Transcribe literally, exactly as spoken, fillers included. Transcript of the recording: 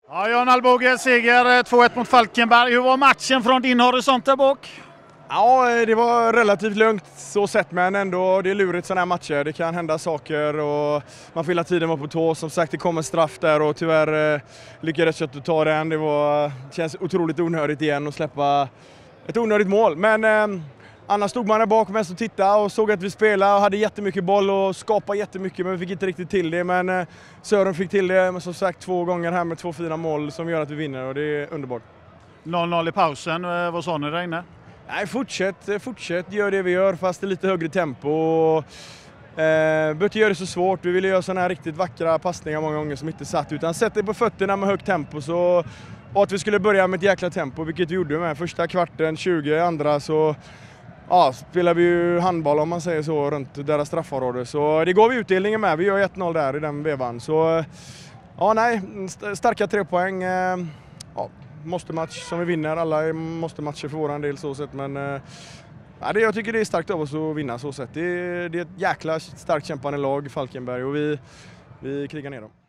Ja, Jan Alvbåge, seger två ett mot Falkenberg. Hur var matchen från din horisont där bak? Ja, det var relativt lugnt så sett, men ändå det är lurigt sådana här matcher. Det kan hända saker och man får hela tiden vara på tå. Som sagt, det kom en straff där och tyvärr eh, lyckades jag inte ta den. Det var, känns otroligt onödigt igen att släppa ett onödigt mål. Men eh, annars stod man där bak mest och tittade och såg att vi spelade och hade jättemycket boll och skapade jättemycket, men vi fick inte riktigt till det. Men eh, Sören fick till det, men som sagt två gånger här med två fina mål som gör att vi vinner och det är underbart. noll noll i pausen, vad sa ni där inne? Nej, fortsätt, fortsätt, gör det vi gör fast i lite högre tempo. Och, eh, bör inte göra det så svårt. Vi ville göra sådana här riktigt vackra passningar många gånger som inte satt, utan sätt det på fötterna med högt tempo. Så, och att vi skulle börja med ett jäkla tempo, vilket vi gjorde med första kvarten, tjugo andra så ja, spelar vi ju handboll om man säger så runt deras straffområde. Så det går vi utdelningen med, vi gör ett noll där i den vevan. Så ja, nej, starka tre poäng. Eh, ja. Måste match som vi vinner, alla måste matcher för våran del så sett, men äh, det, jag tycker det är starkt av oss att vinna så sett. Det, det är ett jäkla starkt kämpande lag, Falkenberg, och vi, vi krigar ner dem.